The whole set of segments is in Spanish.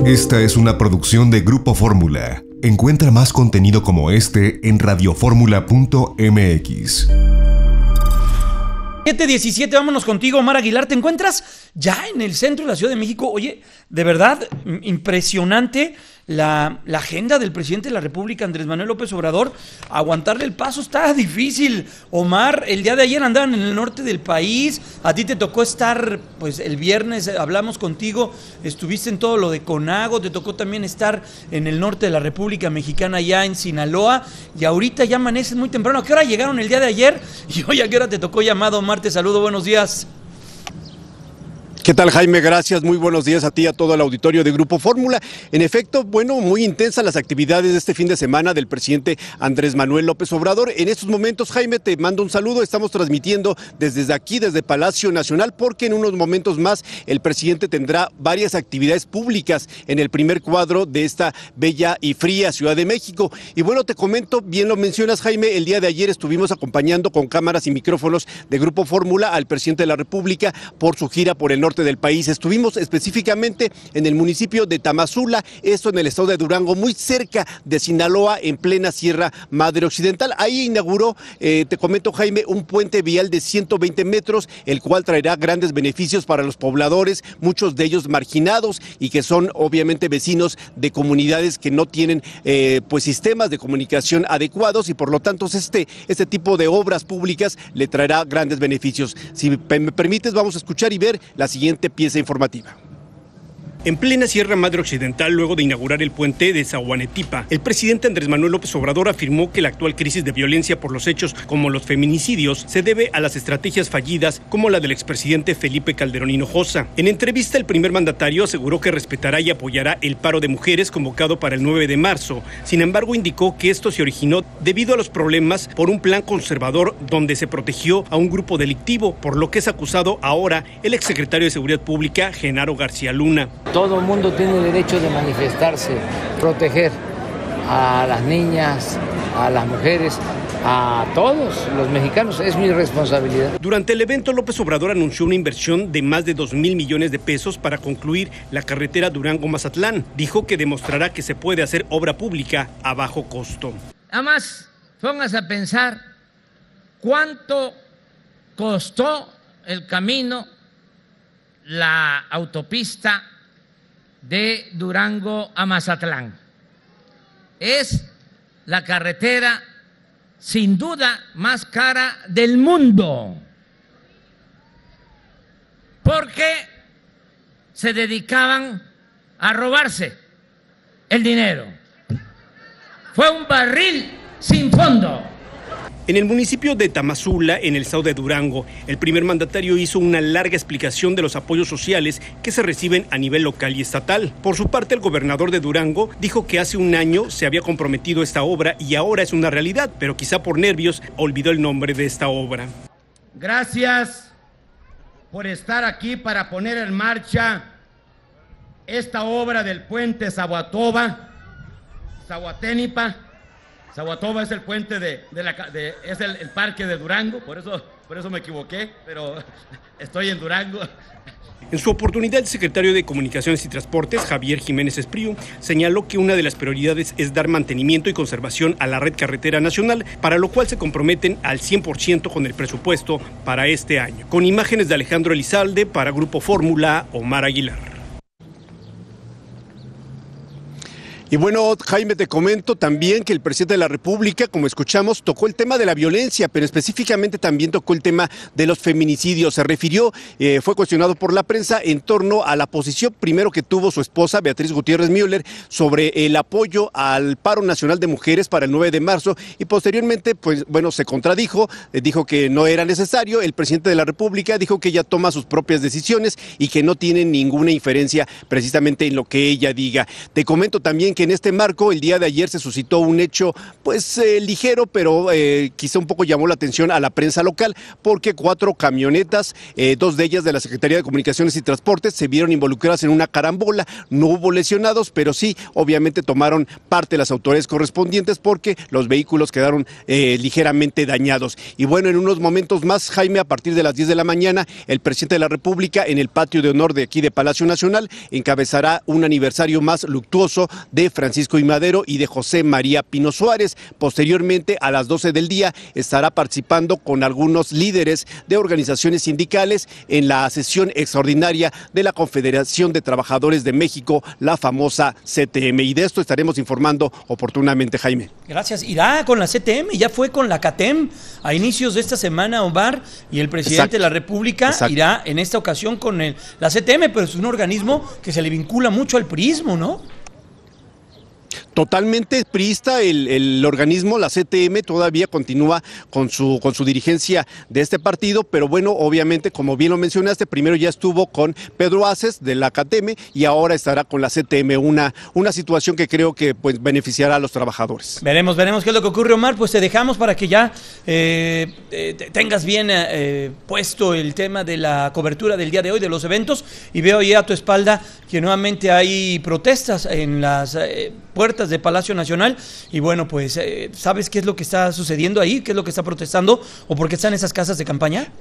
Esta es una producción de Grupo Fórmula. Encuentra más contenido como este en radioformula.mx. 7:17, vámonos contigo, Omar Aguilar. ¿Te encuentras ya en el centro de la Ciudad de México? Oye, de verdad, impresionante la agenda del presidente de la República, Andrés Manuel López Obrador. Aguantarle el paso está difícil. Omar, el día de ayer andaban en el norte del país. A ti te tocó estar, pues el viernes hablamos contigo, estuviste en todo lo de CONAGO, te tocó también estar en el norte de la República Mexicana, ya en Sinaloa, y ahorita ya amaneces muy temprano. ¿A qué hora llegaron el día de ayer? Y hoy, ¿a qué hora te tocó llamado, Omar? Te saludo, buenos días. ¿Qué tal, Jaime? Gracias, muy buenos días a ti y a todo el auditorio de Grupo Fórmula. En efecto, bueno, muy intensas las actividades de este fin de semana del presidente Andrés Manuel López Obrador. En estos momentos, Jaime, te mando un saludo. Estamos transmitiendo desde aquí, desde Palacio Nacional, porque en unos momentos más el presidente tendrá varias actividades públicas en el primer cuadro de esta bella y fría Ciudad de México. Y bueno, te comento, bien lo mencionas, Jaime, el día de ayer estuvimos acompañando con cámaras y micrófonos de Grupo Fórmula al presidente de la República por su gira por el norte del país. Estuvimos específicamente en el municipio de Tamazula, esto en el estado de Durango, muy cerca de Sinaloa, en plena Sierra Madre Occidental. Ahí inauguró, te comento, Jaime, un puente vial de 120 metros, el cual traerá grandes beneficios para los pobladores, muchos de ellos marginados y que son obviamente vecinos de comunidades que no tienen pues sistemas de comunicación adecuados, y por lo tanto este tipo de obras públicas le traerá grandes beneficios. Si me permites, vamos a escuchar y ver la siguiente pieza informativa. En plena Sierra Madre Occidental, luego de inaugurar el puente de Zahuanetipa, el presidente Andrés Manuel López Obrador afirmó que la actual crisis de violencia por los hechos como los feminicidios se debe a las estrategias fallidas como la del expresidente Felipe Calderón Hinojosa. En entrevista, el primer mandatario aseguró que respetará y apoyará el paro de mujeres convocado para el 9 de marzo. Sin embargo, indicó que esto se originó debido a los problemas por un plan conservador donde se protegió a un grupo delictivo, por lo que es acusado ahora el exsecretario de Seguridad Pública, Genaro García Luna. Todo el mundo tiene derecho de manifestarse, proteger a las niñas, a las mujeres, a todos los mexicanos, es mi responsabilidad. Durante el evento, López Obrador anunció una inversión de más de 2,000 millones de pesos para concluir la carretera Durango-Mazatlán. Dijo que demostrará que se puede hacer obra pública a bajo costo. Además, póngase a pensar cuánto costó el camino, la autopista de Durango a Mazatlán. Es la carretera sin duda más cara del mundo, porque se dedicaban a robarse el dinero. Fue un barril sin fondo. En el municipio de Tamazula, en el estado de Durango, el primer mandatario hizo una larga explicación de los apoyos sociales que se reciben a nivel local y estatal. Por su parte, el gobernador de Durango dijo que hace un año se había comprometido esta obra y ahora es una realidad, pero quizá por nervios olvidó el nombre de esta obra. Gracias por estar aquí para poner en marcha esta obra del puente Zahuatoba, Zahuaténipa. Zahuatoba es el puente es el parque de Durango, por eso me equivoqué, pero estoy en Durango. En su oportunidad, el secretario de Comunicaciones y Transportes, Javier Jiménez Espriu, señaló que una de las prioridades es dar mantenimiento y conservación a la red carretera nacional, para lo cual se comprometen al 100% con el presupuesto para este año. Con imágenes de Alejandro Elizalde, para Grupo Fórmula, Omar Aguilar. Y bueno, Jaime, te comento también que el presidente de la República, como escuchamos, tocó el tema de la violencia, pero específicamente también tocó el tema de los feminicidios. Se refirió, fue cuestionado por la prensa en torno a la posición primero que tuvo su esposa, Beatriz Gutiérrez Müller, sobre el apoyo al paro nacional de mujeres para el 9 de marzo y posteriormente, pues bueno, se contradijo, dijo que no era necesario. El presidente de la República dijo que ella toma sus propias decisiones y que no tiene ninguna inferencia precisamente en lo que ella diga. Te comento también que en este marco el día de ayer se suscitó un hecho pues ligero, pero quizá un poco llamó la atención a la prensa local, porque 4 camionetas, 2 de ellas de la Secretaría de Comunicaciones y Transportes, se vieron involucradas en una carambola. No hubo lesionados, pero sí, obviamente tomaron parte las autoridades correspondientes porque los vehículos quedaron ligeramente dañados. Y bueno, en unos momentos más, Jaime, a partir de las 10 de la mañana, el presidente de la República, en el patio de honor de aquí de Palacio Nacional, encabezará un aniversario más luctuoso de Francisco I. Madero y de José María Pino Suárez. Posteriormente, a las 12 del día, estará participando con algunos líderes de organizaciones sindicales en la sesión extraordinaria de la Confederación de Trabajadores de México, la famosa CTM. Y de esto estaremos informando oportunamente, Jaime. Gracias. Irá con la CTM, ya fue con la CATEM a inicios de esta semana, Omar, y el presidente de la República irá en esta ocasión con la CTM, pero es un organismo que se le vincula mucho al priismo, ¿no? Totalmente priista el organismo, la CTM todavía continúa con su dirigencia de este partido, pero bueno, obviamente, como bien lo mencionaste, primero ya estuvo con Pedro Aces de la CATEM y ahora estará con la CTM, una situación que creo que pues beneficiará a los trabajadores. Veremos qué es lo que ocurre, Omar. Pues te dejamos para que ya tengas bien puesto el tema de la cobertura del día de hoy, de los eventos, y veo ya a tu espalda que nuevamente hay protestas en las puertas de Palacio Nacional, y bueno, pues ¿sabes qué es lo que está sucediendo ahí? ¿Qué es lo que está protestando? ¿O por qué están esas casas de campaña?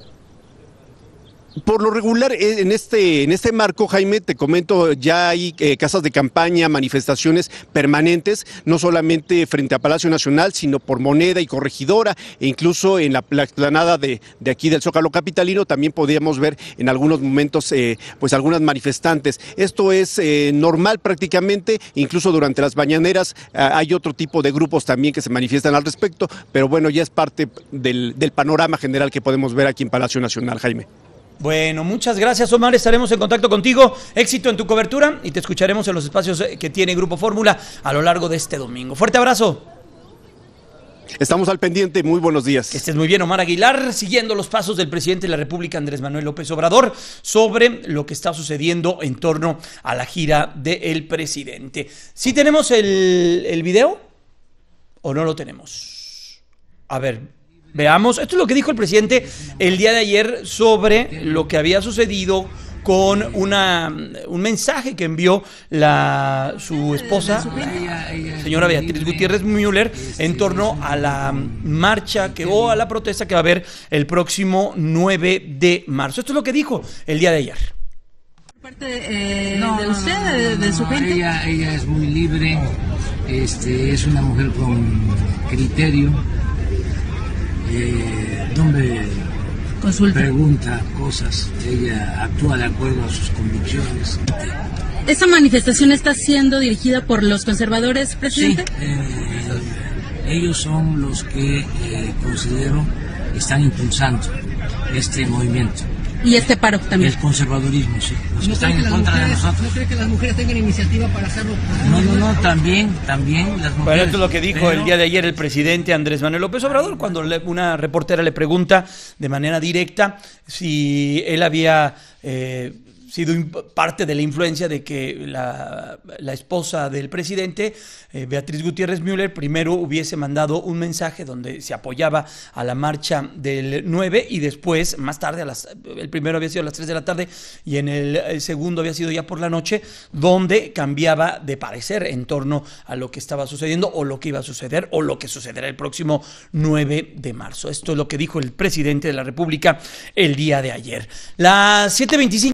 Por lo regular, en este marco, Jaime, te comento, ya hay casas de campaña, manifestaciones permanentes, no solamente frente a Palacio Nacional, sino por Moneda y Corregidora, e incluso en la explanada de aquí del Zócalo capitalino también podíamos ver en algunos momentos pues algunas manifestantes. Esto es normal prácticamente, incluso durante las mañaneras hay otro tipo de grupos también que se manifiestan al respecto, pero bueno, ya es parte del panorama general que podemos ver aquí en Palacio Nacional, Jaime. Bueno, muchas gracias, Omar, estaremos en contacto contigo, éxito en tu cobertura y te escucharemos en los espacios que tiene Grupo Fórmula a lo largo de este domingo. Fuerte abrazo. Estamos al pendiente, muy buenos días. Que estés muy bien, Omar Aguilar, siguiendo los pasos del presidente de la República, Andrés Manuel López Obrador, sobre lo que está sucediendo en torno a la gira del presidente. ¿Sí tenemos el video o no lo tenemos? A ver, veamos. Esto es lo que dijo el presidente el día de ayer sobre lo que había sucedido con un mensaje que envió su esposa, la señora Beatriz Gutiérrez Müller, en torno a la marcha o a la protesta que va a haber el próximo 9 de marzo. Esto es lo que dijo el día de ayer. ¿Parte de usted, de su gente? Ella es muy libre, es una mujer con criterio. Donde consulta, pregunta cosas, ella actúa de acuerdo a sus convicciones. ¿Esta manifestación está siendo dirigida por los conservadores, presidente? Sí, ellos son los que considero están impulsando este movimiento. ¿Y este paro también? El conservadurismo, sí. Los que están en contra de nosotros. ¿No cree que las mujeres tengan iniciativa para hacerlo? No, también las mujeres. Bueno, esto es lo que dijo el día de ayer el presidente Andrés Manuel López Obrador, cuando una reportera le pregunta de manera directa si él había sido parte de la influencia de que la esposa del presidente, Beatriz Gutiérrez Müller, primero hubiese mandado un mensaje donde se apoyaba a la marcha del 9 y después, más tarde, el primero había sido a las 3 de la tarde y en el segundo había sido ya por la noche, donde cambiaba de parecer en torno a lo que estaba sucediendo o lo que iba a suceder o lo que sucederá el próximo 9 de marzo. Esto es lo que dijo el presidente de la República el día de ayer. Las 7:25.